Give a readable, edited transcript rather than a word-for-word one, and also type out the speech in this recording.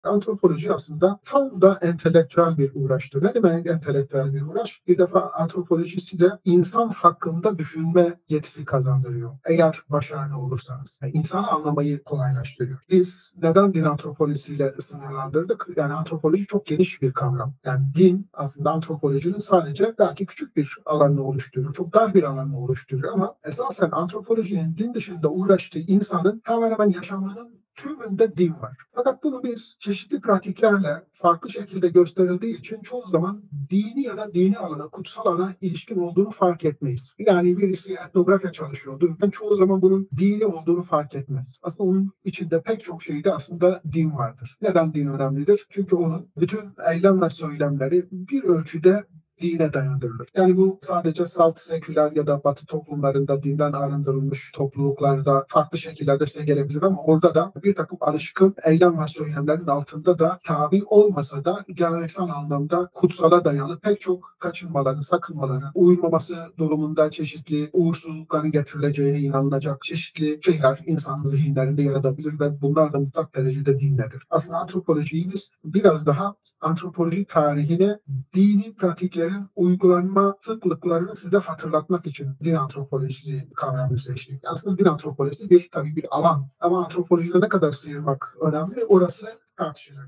Antropoloji aslında tam da entelektüel bir uğraştır. Ne demek entelektüel bir uğraş? Bir defa antropoloji size insan hakkında düşünme yetisi kazandırıyor. Eğer başarılı olursanız. Yani insanı anlamayı kolaylaştırıyor. Biz neden din antropolojisiyle sınırlandırdık? Yani antropoloji çok geniş bir kavram. Yani din aslında antropolojinin sadece belki küçük bir alanını oluşturuyor. Çok dar bir alanını oluşturuyor ama esasen antropolojinin din dışında uğraştığı insanın hemen hemen yaşamının tümünde din var. Fakat bunu biz çeşitli pratiklerle farklı şekilde gösterildiği için çoğu zaman dini ya da dini alana, kutsal alana ilişkin olduğunu fark etmeyiz. Yani birisi etnografya çalışıyordur. Ben çoğu zaman bunun dini olduğunu fark etmez. Aslında onun içinde pek çok şeyde aslında din vardır. Neden din önemlidir? Çünkü onun bütün eylem ve söylemleri bir ölçüde dine dayandırılır. Yani bu sadece salt seküler ya da batı toplumlarında dinden arındırılmış topluluklarda farklı şekillerde size gelebilir ama orada da bir takım alışkın eylem ve söylemlerin altında da tabi olmasa da geleneksel anlamda kutsala dayalı pek çok kaçınmaların, sakınmaların uyulmaması durumunda çeşitli uğursuzlukların getirileceğine inanılacak çeşitli şeyler insanın zihinlerinde yaratabilir ve bunlar da mutlak derecede dinledir. Aslında antropolojiyi biz biraz daha antropoloji tarihine dini pratiklerin uygulanma sıklıklarını size hatırlatmak için din antropolojisi kavramını seçtik. Aslında din antropolojisi tabii bir alan ama antropolojide ne kadar sıyırmak önemli orası tartışılır.